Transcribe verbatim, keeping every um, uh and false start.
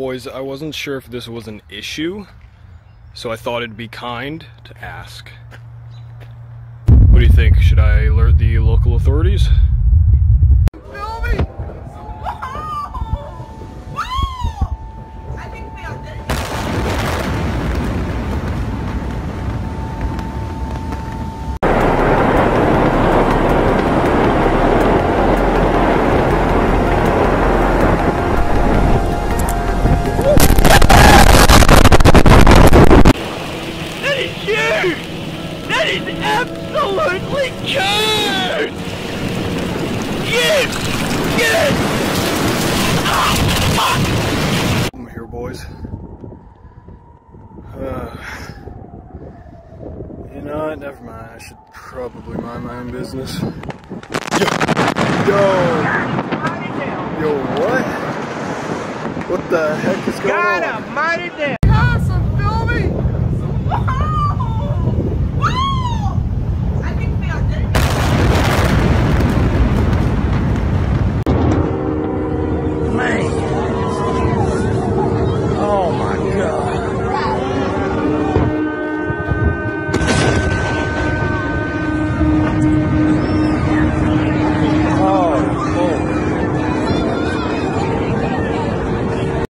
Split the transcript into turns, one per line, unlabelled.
boys, I wasn't sure if this was an issue, so I thought it'd be kind to ask. What do you think? Should I alert the local authorities?
That is absolutely cursed! Yes! Yes! Oh, fuck!
I'm here, boys. Uh, you know what? Never mind. I should probably mind my own business. Yo! Yo, what? What the heck is going on?
Gotta mind it down!